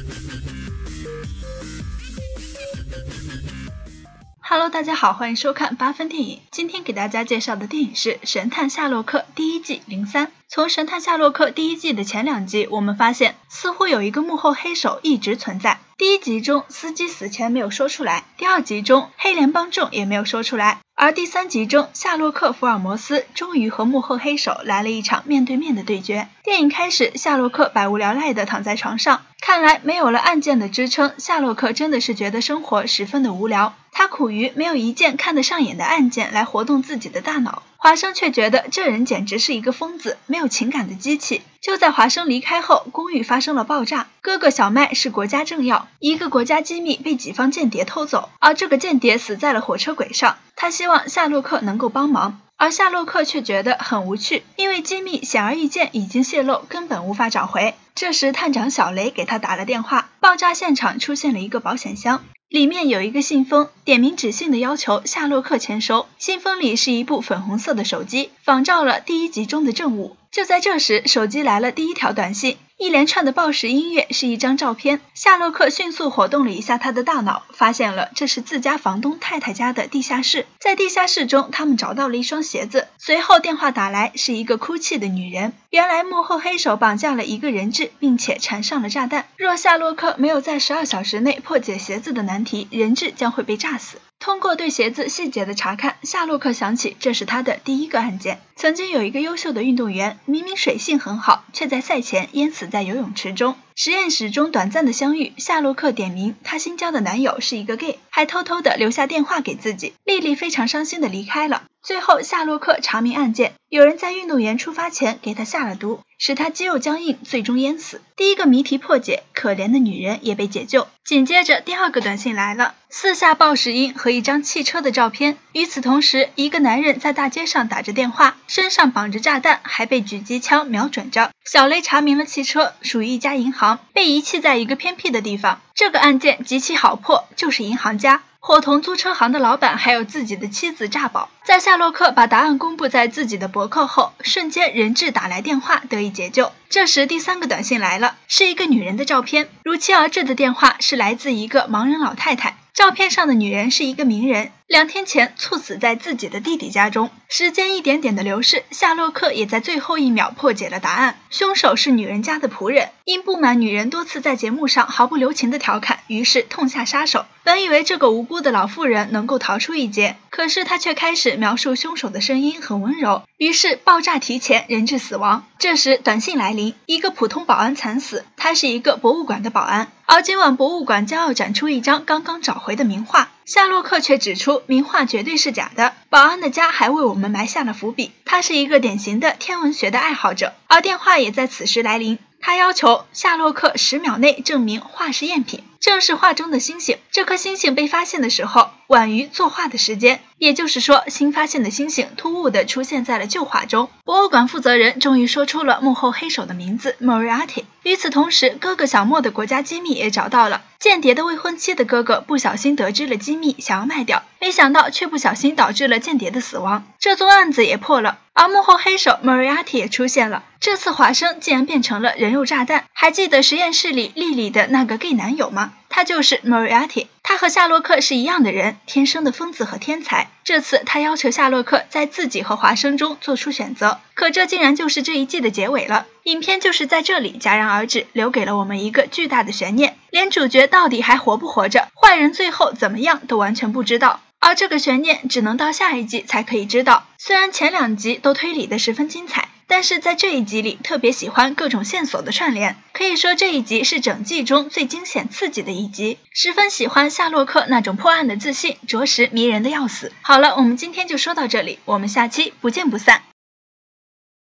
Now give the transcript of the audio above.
Hello， 大家好，欢迎收看8分电影。今天给大家介绍的电影是《神探夏洛克》第一季03。从《神探夏洛克》第一季的前2集，我们发现似乎有一个幕后黑手一直存在。第1集中，司机死前没有说出来；第2集中，黑联邦众也没有说出来。而第3集中，夏洛克·福尔摩斯终于和幕后黑手来了一场面对面的对决。电影开始，夏洛克百无聊赖地躺在床上，看来没有了案件的支撑，夏洛克真的是觉得生活十分的无聊。他苦于没有一件看得上眼的案件来活动自己的大脑，华生却觉得这人简直是一个疯子，没有情感的机器。就在华生离开后，公寓发生了爆炸，哥哥小麦是国家政要，一个国家机密被己方间谍偷走，而这个间谍死在了火车轨上。他希望夏洛克能够帮忙，而夏洛克却觉得很无趣，因为机密显而易见已经泄露，根本无法找回。这时探长小雷给他打了电话，爆炸现场出现了一个保险箱，里面有一个信封，点名指姓的要求夏洛克签收。信封里是一部粉红色的手机，仿照了第1集中的证物。就在这时，手机来了第1条短信，一连串的报时音乐是一张照片。夏洛克迅速活动了一下他的大脑，发现了这是自家房东太太家的地下室。在地下室中，他们找到了一双鞋子。随后电话打来，是一个哭泣的女人。原来幕后黑手绑架了一个人质，并且缠上了炸弹。若夏洛克没有在12小时内破解鞋子的难题，人质将会被炸死。通过对鞋子细节的查看，夏洛克想起这是他的第1个案件。曾经有一个优秀的运动员，明明水性很好，却在赛前淹死在游泳池中。实验室中短暂的相遇，夏洛克点名他新交的男友是一个 gay， 还偷偷的留下电话给自己。莉莉非常伤心的离开了。最后夏洛克查明案件，有人在运动员出发前给他下了毒，使他肌肉僵硬，最终淹死。第1个谜题破解，可怜的女人也被解救。紧接着第2个短信来了，4下报时音和一张汽车的照片。与此同时，一个男人在大街上打着电话，身上绑着炸弹，还被狙击枪瞄准着。小雷查明了汽车属于一家银行，被遗弃在一个偏僻的地方。这个案件极其好破，就是银行家。伙同租车行的老板还有自己的妻子诈保。在夏洛克把答案公布在自己的博客后，瞬间人质打来电话，得以解救。这时第3个短信来了，是一个女人的照片。如期而至的电话是来自一个盲人老太太，照片上的女人是一个名人，2天前猝死在自己的弟弟家中。时间一点点的流逝，夏洛克也在最后1秒破解了答案，凶手是女人家的仆人。因不满女人多次在节目上毫不留情的调侃，于是痛下杀手。本以为这个无辜的老妇人能够逃出一劫，可是她却开始描述凶手的声音很温柔，于是爆炸提前，人质死亡。这时短信来临，一个普通保安惨死，他是一个博物馆的保安，而今晚博物馆将要展出一张刚刚找回的名画。夏洛克却指出名画绝对是假的，保安的家还为我们埋下了伏笔，他是一个典型的天文学的爱好者。而电话也在此时来临，他要求夏洛克10秒内证明画是赝品，正是画中的星星。这颗星星被发现的时候晚于作画的时间，也就是说新发现的星星突兀地出现在了旧画中。博物馆负责人终于说出了幕后黑手的名字 Moriarty。 与此同时，哥哥小莫的国家机密也找到了。间谍的未婚妻的哥哥不小心得知了机密，想要卖掉，没想到却不小心导致了间谍的死亡，这宗案子也破了。而幕后黑手 Moriarty 也出现了，这次华生竟然变成了人肉炸弹。还记得实验室里莉莉的那个 gay 男友吗？他就是 Moriarty。 他和夏洛克是一样的人，天生的疯子和天才。这次他要求夏洛克在自己和华生中做出选择，可这竟然就是这一季的结尾了。影片就是在这里戛然而止，留给了我们一个巨大的悬念，连主角到底还活不活着，坏人最后怎么样都完全不知道。而这个悬念只能到下一季才可以知道。虽然前2集都推理的十分精彩，但是在这一集里特别喜欢各种线索的串联，可以说这一集是整季中最惊险刺激的一集。十分喜欢夏洛克那种破案的自信，着实迷人的要死。好了，我们今天就说到这里，我们下期不见不散。